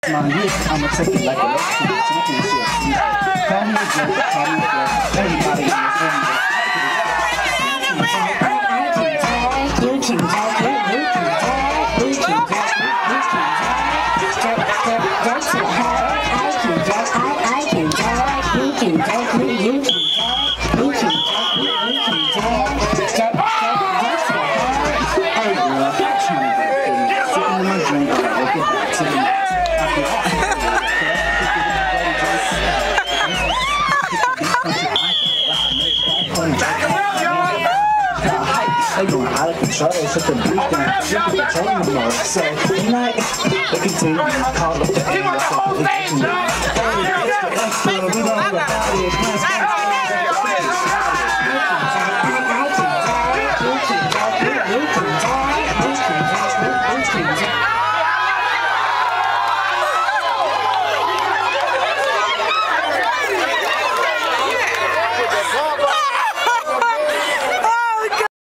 I'ma take it like a championship. Call me a joke, call me a flirt. Everybody in this room. You can talk, you can talk, you can talk, that's so hard. I can talk, you can talk, you can talk, you can talk, that's so hard. Hey girl, I'm trying to get sitting in my drink, look at that to the they going out of control, they took the beat down, you can control no more. So tonight, they continue to call up the